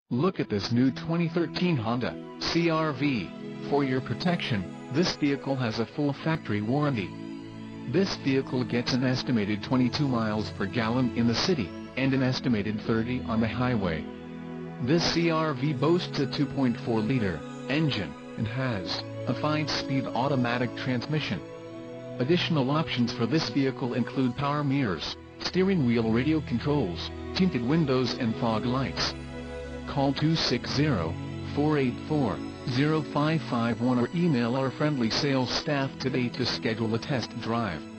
Look at this new 2013 Honda CR-V. For your protection, this vehicle has a full factory warranty. This vehicle gets an estimated 22 miles per gallon in the city, and an estimated 30 on the highway. This CR-V boasts a 2.4-liter engine, and has a 5-speed automatic transmission. Additional options for this vehicle include power mirrors, steering wheel radio controls, tinted windows and fog lights. Call 260-484-0551 or email our friendly sales staff today to schedule a test drive.